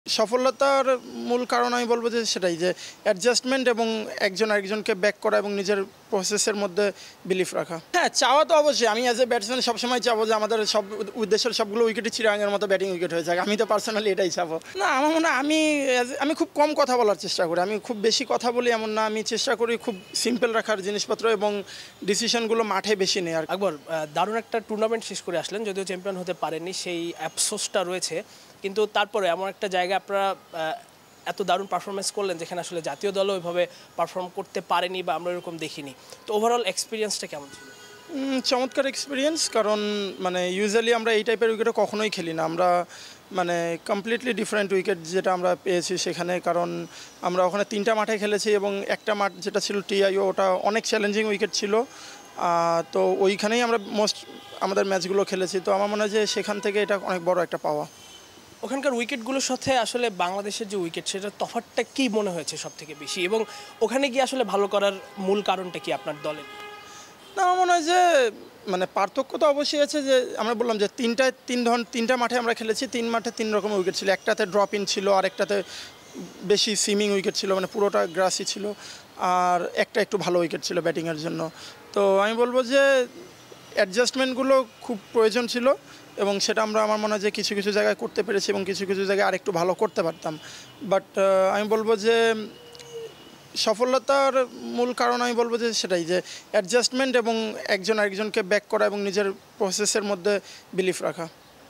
সফলতার মূল কারণ আমি বলব যে সেটাই যে অ্যাডজাস্টমেন্ট এবং একজন আরেকজনকে ব্যাক করা এবং নিজের প্রসেসের মধ্যে বিলিফ রাখা। হ্যাঁ, চাওয়া তো অবশ্যই। আমি অ্যাজ এ ব্যাটসম্যান সবসময় চাবো যে আমাদের সব উদ্দেশ্যের সবগুলো উইকেটই চিরাঙের মতো ব্যাটিং উইকেট হয়ে যায়। আমি তো পার্সোনালি এটাই চাবো। না, আমার মনে হয় আমি খুব কম কথা বলার চেষ্টা করি। আমি খুব বেশি কথা বলি এমন না। আমি চেষ্টা করি খুব সিম্পল রাখার জিনিসপত্র এবং ডিসিশনগুলো মাঠে বেশি নেওয়ার। আকবর, দারুণ একটা টুর্নামেন্ট শেষ করে আসলেন, যদিও চ্যাম্পিয়ন হতে পারেননি, সেই আফসোসটা রয়েছে। কিন্তু তারপরে এমন একটা জায়গায় আপনারা এত দারুণ পারফরমেন্স করলেন যেখানে আসলে জাতীয় দলও ওইভাবে পারফর্ম করতে পারেনি বা আমরা এরকম দেখিনি। তো ওভারঅল এক্সপিরিয়েন্সটা কেমন ছিল? চমৎকার এক্সপিরিয়েন্স। কারণ ইউজুয়ালি আমরা এই টাইপের উইকেটে কখনোই খেলি না। আমরা কমপ্লিটলি ডিফারেন্ট উইকেট যেটা আমরা পেয়েছি সেখানে। কারণ আমরা ওখানে 3টা মাঠে খেলেছি এবং একটা মাঠ যেটা ছিল টিআইও, ওটা অনেক চ্যালেঞ্জিং উইকেট ছিল। তো ওইখানেই আমরা আমাদের ম্যাচগুলো খেলেছি। তো আমার মনে হয় যে সেখান থেকে এটা অনেক বড় একটা পাওয়া। ওখানকার উইকেটগুলোর সাথে আসলে বাংলাদেশের যে উইকেট, সেটার তফাৎটা কী মনে হয়েছে সব থেকে বেশি, এবং ওখানে গিয়ে আসলে ভালো করার মূল কারণটা কি আপনার দলের? না, আমার মনে হয় যে পার্থক্য তো অবশ্যই আছে। যে আমরা বললাম যে তিনটা মাঠে আমরা খেলেছি, 3 মাঠে 3 রকমের উইকেট ছিল। একটাতে ড্রপ ইন ছিল, আরেকটাতে বেশি সিমিং উইকেট ছিল, পুরোটা গ্রাসই ছিল, আর একটা একটু ভালো উইকেট ছিল ব্যাটিংয়ের জন্য। তো আমি বলবো যে অ্যাডজাস্টমেন্টগুলো খুব প্রয়োজন ছিল এবং সেটা আমার মনে হয় যে কিছু কিছু জায়গায় করতে পেরেছি এবং কিছু কিছু জায়গায় আরেকটু ভালো করতে পারতাম। বাট আমি বলবো যে সফলতার মূল কারণ আমি বলবো যে সেটাই যে অ্যাডজাস্টমেন্ট এবং একজন আরেকজনকে ব্যাক করা এবং নিজের প্রসেসের মধ্যে বিলিফ রাখা।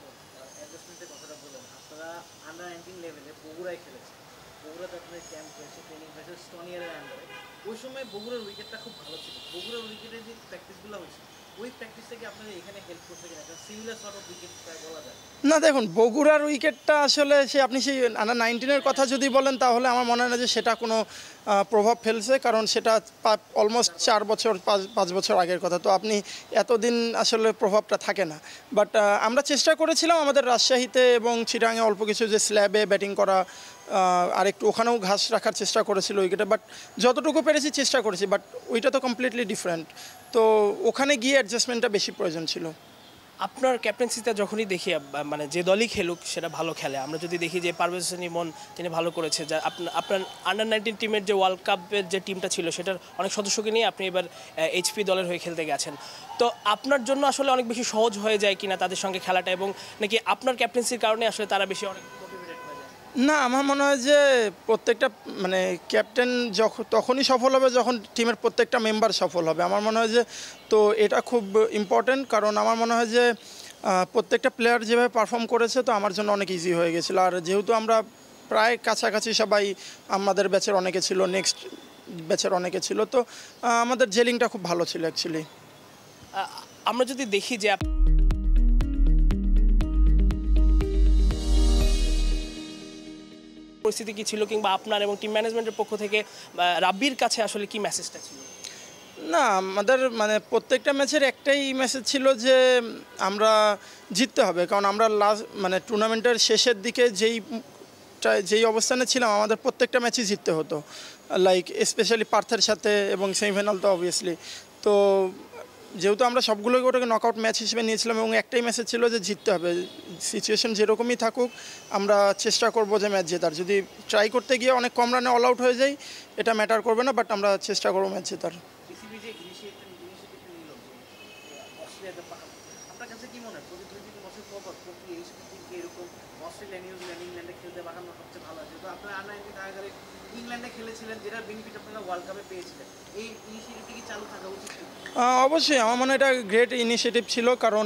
ওই সময় বগুড়ার উইকেটটা খুব ভালো ছিল। বগুড়ার উইকেটে যে প্র্যাকটিসগুলো হয়েছে, ওই প্র্যাকটিস থেকে আপনাদের এখানে হেল্প করছে কিনা? কারণ সিমিলার সর্ট অফ উইকেট প্রায় বলা যায়। না, দেখুন, বগুড়ার উইকেটটা আসলে আপনি সেই আন্ডার 19-এর কথা যদি বলেন তাহলে আমার মনে হয় না যে সেটা কোনো প্রভাব ফেলছে। কারণ সেটা অলমোস্ট 5 বছর আগের কথা। তো আপনি এতদিন আসলে প্রভাবটা থাকে না। বাট আমরা চেষ্টা করেছিলাম আমাদের রাজশাহীতে এবং চিটাগাঙে অল্প কিছু যে স্ল্যাবে ব্যাটিং করা, আর একটু ওখানেও ঘাস রাখার চেষ্টা করেছিল উইকেটে। বাট যতটুকু পেরেছি চেষ্টা করেছি। বাট ওইটা তো কমপ্লিটলি ডিফারেন্ট। তো ওখানে গিয়ে অ্যাডজাস্টমেন্টটা বেশি প্রয়োজন ছিল। আপনার ক্যাপ্টেন্সিতে যখনই দেখি যে দলই খেলুক সেটা ভালো খেলে। আমরা যদি দেখি যে পারভেজ হোসেন ইমন, তিনি ভালো করেছে। যা আপনার আন্ডার 19 টিমের যে ওয়ার্ল্ড কাপের যে টিমটা ছিল সেটার অনেক সদস্যকে নিয়ে আপনি এবার এইচপি দলের হয়ে খেলতে গেছেন। তো আপনার জন্য আসলে অনেক বেশি সহজ হয়ে যায় কিনা তাদের সঙ্গে খেলাটা, এবং নাকি আপনার ক্যাপ্টেন্সির কারণে আসলে তারা বেশি অনেক মোটিভেটেড হয়ে যায়? না, আমার মনে হয় যে প্রত্যেকটা ক্যাপ্টেন তখনই সফল হবে যখন টিমের প্রত্যেকটা মেম্বার সফল হবে। আমার মনে হয় যে তো এটা খুব ইম্পর্টেন্ট। কারণ আমার মনে হয় যে প্রত্যেকটা প্লেয়ার যেভাবে পারফর্ম করেছে তো আমার জন্য অনেক ইজি হয়ে গেছিলো। আর যেহেতু আমরা প্রায় কাছাকাছি সবাই, আমাদের ব্যাচের অনেকে ছিল, নেক্সট ব্যাচের অনেকে ছিল, তো আমাদের জেলিংটা খুব ভালো ছিল অ্যাকচুয়ালি। আমরা যদি দেখি যে পরিস্থিতি কী ছিল, কিংবা আপনার এবং টিম ম্যানেজমেন্টের পক্ষ থেকে রাব্বির কাছে আসলে কি মেসেজটা ছিল? না, আমাদের প্রত্যেকটা ম্যাচের একটাই মেসেজ ছিল যে আমরা জিততে হবে। কারণ আমরা লাস্ট টুর্নামেন্টের শেষের দিকে যেই অবস্থানে ছিলাম, আমাদের প্রত্যেকটা ম্যাচই জিততে হতো, লাইক স্পেশালি পার্থের সাথে এবং সেমিফাইনাল তো অবভিয়াসলি। তো যেহেতু আমরা সবগুলোকে ওটাকে নকআউট ম্যাচ হিসেবে নিয়েছিলাম এবং একটাই মেসেজ ছিল যে জিততে হবে। সিচুয়েশন যেরকমই থাকুক আমরা চেষ্টা করব যে ম্যাচ জেতার। যদি ট্রাই করতে গিয়ে অনেক কম রানে অল আউট হয়ে যাই এটা ম্যাটার করবে না, বাট আমরা চেষ্টা করবো ম্যাচ জেতার। আপনার কাছে কি মনে হয় প্রতি 2-3 বছর পর প্রতি এরকম অস্ট্রেলিয়া, নিউজিল্যান্ড, ইংল্যান্ডে খেলতে পাঠানো সবচেয়ে ভালো? যেহেতু আপনারা আন্ডার 19 আগে ইংল্যান্ডে খেলেছিলেন, যেটার বেনিফিট আপনারা ওয়ার্ল্ড কাপে পেয়েছিলেন, এই ইনিশিয়েটিভটি কি চালু থাকা উচিত? অবশ্যই আমার মনে হয় এটা গ্রেট ইনিশিয়েটিভ ছিল। কারণ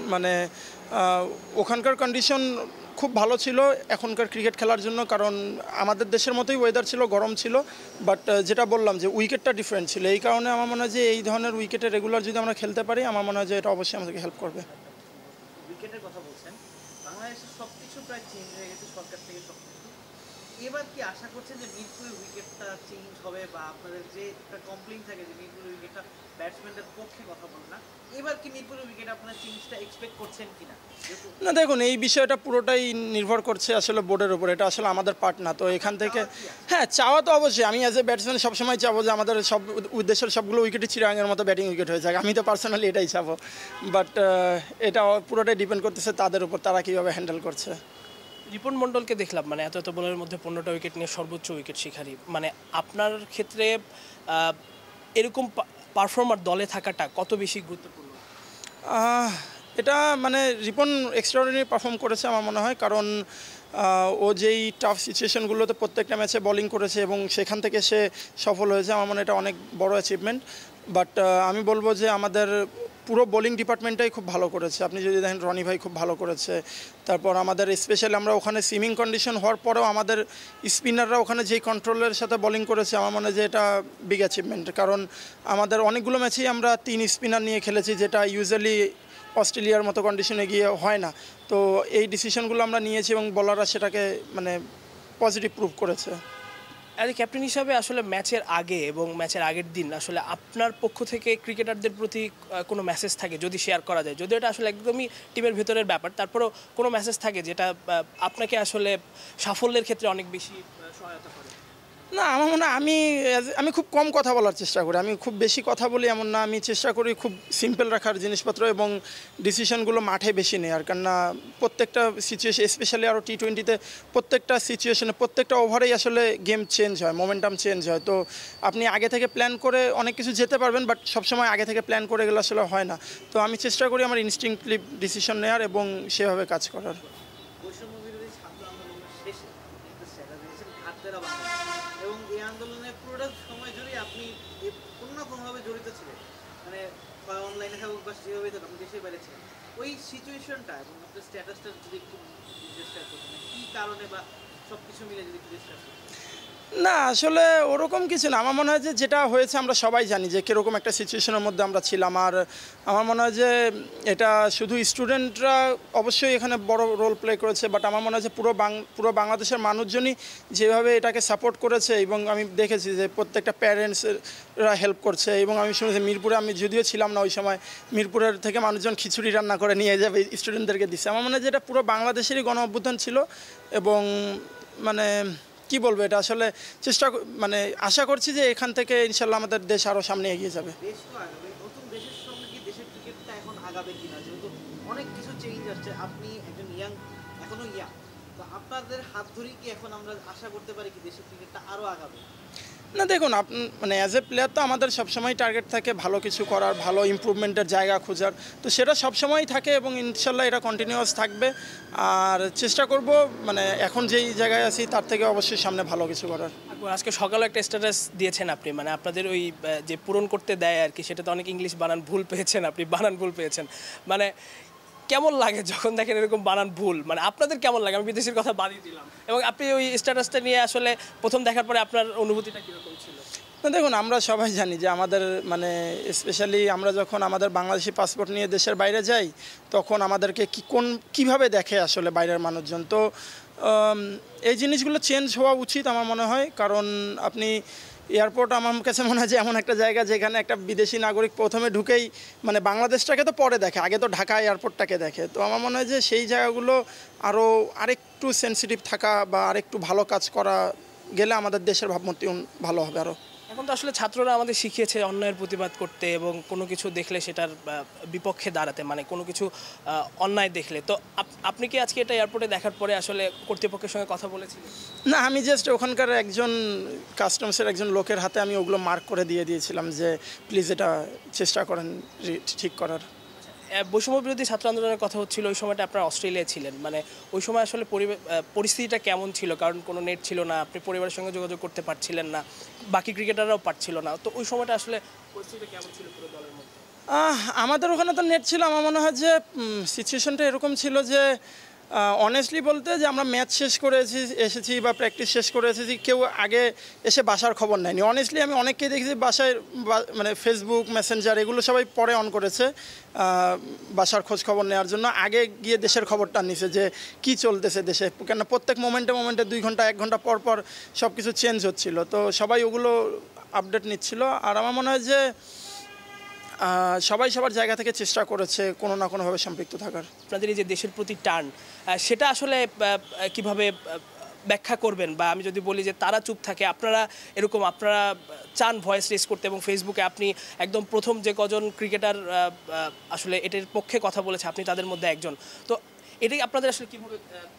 ওখানকার কন্ডিশন খুব ভালো ছিল এখনকার ক্রিকেট খেলার জন্য। কারণ আমাদের দেশের মতোই ওয়েদার ছিল, গরম ছিল, বাট যেটা বললাম যে উইকেটটা ডিফারেন্ট ছিল। এই কারণে আমার মনে হয় যে এই ধরনের উইকেটে রেগুলার যদি আমরা খেলতে পারি আমার মনে হয় যে এটা অবশ্যই আমাদেরকে হেল্প করবে। উইকেটের কথা বলছেন, বাংলাদেশের সব কিছু প্রায় চেঞ্জ হয়ে গেছে, সরকার থেকে সব কিছু। এবার কি আশা করছেন যে মিরপুরের উইকেটটা চেঞ্জ হবে, বা আপনাদের যে একটা কমপ্লেইন থাকে যে মিরপুরের উইকেটটা ব্যাটসম্যানদের পক্ষে কথা বলে না, এবার কি মিরপুরের উইকেট আপনারা চেঞ্জটা এক্সপেক্ট করছেন কিনা? না, দেখুন, এই বিষয়টা পুরোটাই নির্ভর করছে আসলে বোর্ডের উপর। এটা আসলে আমাদের পার্ট না। তো এখান থেকে হ্যাঁ, চাওয়া তো অবশ্যই। আমি অ্যাজ এ ব্যাটসম্যান সবসময় চাবো যে আমাদের সব উদ্দেশ্যের সবগুলো উইকেটই চিরাঙের মতো ব্যাটিং উইকেট হয়ে যায়। আমি তো পার্সোনালি এটাই চাবো। বাট এটা পুরোটাই ডিপেন্ড করতেছে তাদের উপর, তারা কীভাবে হ্যান্ডেল করছে। রিপন মণ্ডলকে দেখলাম মানে এত বলের মধ্যে 15টা উইকেট নিয়ে সর্বোচ্চ উইকেট শিকারী, মানে আপনার ক্ষেত্রে এরকম পারফর্মার দলে থাকাটা কত বেশি গুরুত্বপূর্ণ? এটা মানে রিপন এক্সট্রাঅর্ডিনারি পারফর্ম করেছে আমার মনে হয়, কারণ ও যেই টাফ সিচুয়েশনগুলোতে প্রত্যেকটা ম্যাচে বোলিং করেছে এবং সেখান থেকে সে সফল হয়েছে, আমার মনে হয় এটা অনেক বড় অ্যাচিভমেন্ট। বাট আমি বলবো যে আমাদের পুরো বোলিং ডিপার্টমেন্টটাই খুব ভালো করেছে। আপনি যদি দেখেন রনি ভাই খুব ভালো করেছে, তারপর আমাদের স্পেশালি আমরা ওখানে সুইমিং কন্ডিশন হওয়ার পরেও আমাদের স্পিনাররা ওখানে যেই কন্ট্রোলের সাথে বোলিং করেছে, আমার মনে হয় যে এটা বিগ অ্যাচিভমেন্ট। কারণ আমাদের অনেকগুলো ম্যাচেই আমরা 3 স্পিনার নিয়ে খেলেছি, যেটা ইউজুয়ালি অস্ট্রেলিয়ার মতো কন্ডিশনে গিয়ে হয় না। তো এই ডিসিশনগুলো আমরা নিয়েছি এবং বলাররা সেটাকে মানে পজিটিভ প্রুভ করেছে। অ্যাজ এ ক্যাপ্টেন হিসাবে আসলে ম্যাচের আগে এবং ম্যাচের আগের দিন আসলে আপনার পক্ষ থেকে ক্রিকেটারদের প্রতি কোনো মেসেজ থাকে যদি শেয়ার করা যায়, যদিও এটা আসলে একদমই টিমের ভেতরের ব্যাপার, তারপরেও কোনো মেসেজ থাকে যেটা আপনাকে আসলে সাফল্যের ক্ষেত্রে অনেক বেশি সহায়তা করে? না, আমার মনে হয় আমি খুব কম কথা বলার চেষ্টা করি। আমি খুব বেশি কথা বলি এমন না, আমি চেষ্টা করি খুব সিম্পল রাখার জিনিসপত্র এবং ডিসিশনগুলো মাঠে বেশি নেওয়ার। কেননা প্রত্যেকটা সিচুয়েশন, স্পেশালি আরও টি20তে প্রত্যেকটা সিচুয়েশনে প্রত্যেকটা ওভারেই আসলে গেম চেঞ্জ হয়, মোমেন্টাম চেঞ্জ হয়। তো আপনি আগে থেকে প্ল্যান করে অনেক কিছু যেতে পারবেন, বাট সবসময় আগে থেকে প্ল্যান করে গেলে আসলে হয় না। তো আমি চেষ্টা করি আমার ইনস্টিংক্টিভ ডিসিশন নেওয়ার এবং সেভাবে কাজ করার। বৈষম্য বিরোধী ছাত্র আন্দোলনের শেষে একটা স্ট্যাটাস দিয়েছেন ঘাটতেরা বাংলা, এবং এই আন্দোলনের পুরোটা সময় জুড়ে আপনি কোনো না কোনোভাবে জড়িত ছিলেন, মানে অনলাইনে থাকুক বা যেভাবে থাকুক, আপনি দেশের বাইরে ছিলেন। ওই সিচুয়েশনটা এবং আপনার স্ট্যাটাসটা যদি একটু ডিসকাস করতেন, কী কারণে বা সব কিছু মিলে যদি একটু ডিসকাস করতেন। না, আসলে ওরকম কিছু না। আমার মনে হয় যে যেটা হয়েছে আমরা সবাই জানি যে কীরকম একটা সিচুয়েশনের মধ্যে আমরা ছিলাম। আর আমার মনে হয় যে এটা শুধু স্টুডেন্টরা অবশ্যই এখানে বড় রোল প্লে করেছে, বাট আমার মনে হয় যে পুরো বাংলাদেশের মানুষজনই যেভাবে এটাকে সাপোর্ট করেছে, এবং আমি দেখেছি যে প্রত্যেকটা প্যারেন্টসরা হেল্প করছে। এবং আমি শুনেছি মিরপুরে, আমি যদিও ছিলাম না ওই সময়, মিরপুরের থেকে মানুষজন খিচুড়ি রান্না করে নিয়ে যাবে স্টুডেন্টদেরকে দিচ্ছে। আমার মনে হয় যে এটা পুরো বাংলাদেশেরই গণ অভ্যুত্থান ছিল, এবং মানে কি বলবো, এটা আসলে মানে আশা করছি যে এখান থেকে ইনশাল্লাহ আমাদের দেশ আরও সামনে এগিয়ে যাবে। দেশ তো আগাবে, নতুন দেশের সঙ্গে কি দেশের ক্রিকেটটা এখন আগাবে কিনা, যেহেতু অনেক কিছু চেঞ্জ আসছে। আপনি একজন এখনো ইয়াং, তো আপনাদের হাত ধরেই কি এখন আমরা আশা করতে পারি কি দেশের ক্রিকেটটা আরও আগাবে? না দেখুন, মানে অ্যাজ এ প্লেয়ার তো আমাদের সবসময় টার্গেট থাকে ভালো কিছু করার, ভালো ইমপ্রুভমেন্টের জায়গা খোঁজার। তো সেটা সবসময়ই থাকে এবং ইনশাল্লাহ এটা কন্টিনিউয়াস থাকবে। আর চেষ্টা করব মানে এখন যেই জায়গায় আছি তার থেকে অবশ্যই সামনে ভালো কিছু করার। আজকে সকালে একটা স্ট্যাটাস দিয়েছেন আপনি, মানে আপনাদের ওই যে পূরণ করতে দেয় আর কি, সেটাতে অনেক ইংলিশ বানান ভুল পেয়েছেন, আপনি বানান ভুল পেয়েছেন। মানে কেমন লাগে যখন দেখেন এরকম বানান ভুল? মানে আপনাদের কেমন লাগে? আমি বিদেশের কথা বাদই দিলাম, এবং আপনি ওই স্ট্যাটাসটা নিয়ে আসলে প্রথম দেখার পরে আপনার অনুভূতিটা কীরকম ছিল? না দেখুন, আমরা সবাই জানি যে আমাদের মানে স্পেশালি আমরা যখন আমাদের বাংলাদেশি পাসপোর্ট নিয়ে দেশের বাইরে যাই, তখন আমাদেরকে কীভাবে দেখে আসলে বাইরের মানুষজন। তো এই জিনিসগুলো চেঞ্জ হওয়া উচিত আমার মনে হয়, কারণ আপনি এয়ারপোর্ট আমার কাছে মনে হয় যে এমন একটা জায়গা যেখানে একটা বিদেশি নাগরিক প্রথমে ঢুকেই মানে বাংলাদেশটাকে তো পরে দেখে, আগে তো ঢাকা এয়ারপোর্টটাকে দেখে। তো আমার মনে হয় যে সেই জায়গাগুলো আরেকটু সেন্সিটিভ থাকা বা আরেকটু ভালো কাজ করা গেলে আমাদের দেশের ভাবমূর্তি ভালো হবে আরও। এখন তো আসলে ছাত্ররা আমাদের শিখিয়েছে অন্যায়ের প্রতিবাদ করতে এবং কোনো কিছু দেখলে সেটার বিপক্ষে দাঁড়াতে, মানে কোনো কিছু অন্যায় দেখলে। তো আপনি কি আজকে এটা এয়ারপোর্টে দেখার পরে আসলে কর্তৃপক্ষের সঙ্গে কথা বলেছিলেন? না, আমি জাস্ট ওখানকার একজন কাস্টমসের একজন লোকের হাতে আমি ওগুলো মার্ক করে দিয়েছিলাম যে প্লিজ এটা চেষ্টা করেন ঠিক করার। বৈষম্য বিরোধী ছাত্র আন্দোলনের কথা হচ্ছিল, ওই সময়টা আপনারা অস্ট্রেলিয়ায় ছিলেন, মানে ওই সময় আসলে পরিস্থিতিটা কেমন ছিল? কারণ কোনো নেট ছিল না, আপনি পরিবারের সঙ্গে যোগাযোগ করতে পারছিলেন না, বাকি ক্রিকেটাররাও পারছিল না। তো ওই সময়টা আসলে পরিস্থিতিটা কেমন ছিল পুরো দলের মধ্যে? আমাদের ওখানে তো নেট ছিল। আমার মনে হয় যে সিচুয়েশনটা এরকম ছিল যে অনেস্টলি বলতে যে আমরা ম্যাচ শেষ করে এসেছি বা প্র্যাকটিস শেষ করে এসেছি, কেউ আগে এসে বাসার খবর নেয়নি। অনেস্টলি আমি অনেককেই দেখেছি বাসায় মানে ফেসবুক মেসেঞ্জার এগুলো সবাই পরে অন করেছে বাসার খোঁজ খবর নেওয়ার জন্য, আগে গিয়ে দেশের খবরটা নিছে যে কী চলতেছে দেশে। কেন প্রত্যেক মোমেন্টে 2 ঘন্টা 1 ঘন্টা পর পর সব কিছু চেঞ্জ হচ্ছিল, তো সবাই ওগুলো আপডেট নিচ্ছিল। আর আমার মনে হয় যে সবাই সবার জায়গা থেকে চেষ্টা করেছে কোনো না কোনোভাবে সম্পৃক্ত থাকার। আপনাদের এই যে দেশের প্রতি টান, সেটা আসলে কিভাবে ব্যাখ্যা করবেন? বা আমি যদি বলি যে তারা চুপ থাকে, আপনারা চান ভয়েস রেজ করতে, এবং ফেসবুকে আপনি একদম প্রথম যে কজন ক্রিকেটার আসলে এটার পক্ষে কথা বলেছে আপনি তাদের মধ্যে একজন। তো এটাই আপনাদের আসলে কীভাবে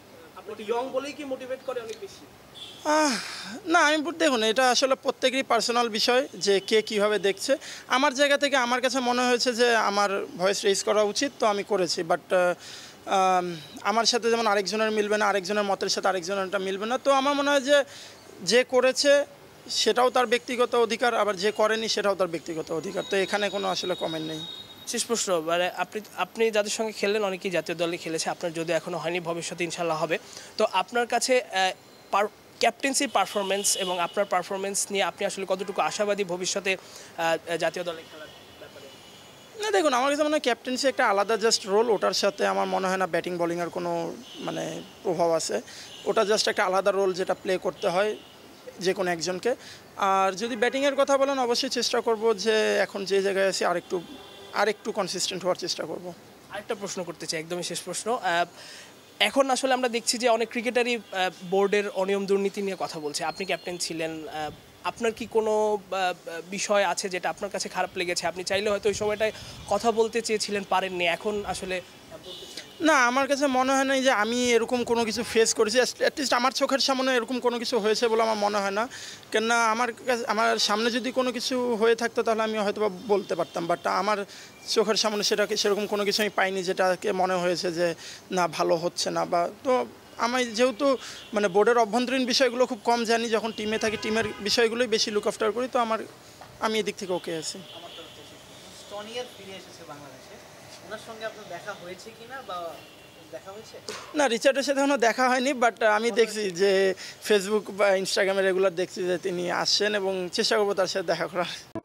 আপনাকে ইয়ং বলেই কি মোটিভেট করে অনেক বেশি? না আমি দেখুন এটা আসলে প্রত্যেকেরই পার্সোনাল বিষয় যে কে কীভাবে দেখছে। আমার জায়গা থেকে আমার কাছে মনে হয়েছে যে আমার ভয়েস রেজ করা উচিত, তো আমি করেছি। বাট আমার সাথে যেমন আরেকজনের মিলবে না, আরেকজনের মতের সাথে আরেকজনেরটা মিলবে না। তো আমার মনে হয় যে যে করেছে সেটাও তার ব্যক্তিগত অধিকার, আবার যে করেনি সেটাও তার ব্যক্তিগত অধিকার। তো এখানে কোনো আসলে কমেন্ট নেই। শেষ প্রশ্ন, মানে আপনি যাদের সঙ্গে খেললেন অনেকেই জাতীয় দলে খেলেছে, আপনার যদি এখনো হয়নি, ভবিষ্যতে ইনশাল্লাহ হবে। তো আপনার কাছে ক্যাপ্টেন্সি পারফরমেন্স এবং আপনার পারফরমেন্স নিয়ে আপনি আসলে কতটুকু আশাবাদী ভবিষ্যতে জাতীয় দলে খেলার ব্যাপারে? না দেখুন, আমার কাছে মনে হয় ক্যাপ্টেন্সি একটা আলাদা জাস্ট রোল, ওটার সাথে আমার মনে হয় না ব্যাটিং বোলিংয়ের কোনো মানে প্রভাব আছে। ওটা জাস্ট একটা আলাদা রোল যেটা প্লে করতে হয় যে কোনো একজনকে। আর যদি ব্যাটিংয়ের কথা বলেন, অবশ্যই চেষ্টা করব যে এখন যে জায়গায় আছি আরেকটু কনসিস্টেন্ট হওয়ার চেষ্টা করব। আরেকটা প্রশ্ন করতে চাই, একদমই শেষ প্রশ্ন। এখন আসলে আমরা দেখছি যে অনেক ক্রিকেটারই বোর্ডের অনিয়ম দুর্নীতি নিয়ে কথা বলছে। আপনি ক্যাপ্টেন ছিলেন, আপনার কি কোনো বিষয় আছে যেটা আপনার কাছে খারাপ লেগেছে? আপনি চাইলে হয়তো ওই সময়টায় কথা বলতে চেয়েছিলেন, পারেননি, এখন আসলে না, আমার কাছে মনে হয় না যে আমি এরকম কোনো কিছু ফেস করেছি। অ্যাটলিস্ট আমার চোখের সামনে এরকম কোনো কিছু হয়েছে বলে আমার মনে হয় না। কেননা আমার সামনে যদি কোনো কিছু হয়ে থাকতো তাহলে আমি হয়তো বা বলতে পারতাম। বাট আমার চোখের সামনে সেরকম কোনো কিছু আমি পাইনি যেটাকে মনে হয়েছে যে না ভালো হচ্ছে না। বা তো আমি যেহেতু মানে বোর্ডের অভ্যন্তরীণ বিষয়গুলো খুব কম জানি, যখন টিমে থাকি টিমের বিষয়গুলোই বেশি লুক আফটার করি, তো আমি এদিক থেকে ওকে আছি। আমার তরফ থেকে স্টনিয়ার ফিরে এসেছে বাংলাদেশে, ওনার সঙ্গে আপনার দেখা হয়েছে কিনা বা দেখা হয়েছে? না, রিচার্ডের সাথে এখনও দেখা হয়নি, বাট আমি দেখছি যে ফেসবুক বা ইনস্টাগ্রামে রেগুলার দেখছি যে তিনি আসছেন এবং চেষ্টা করবো তার সাথে দেখা করার।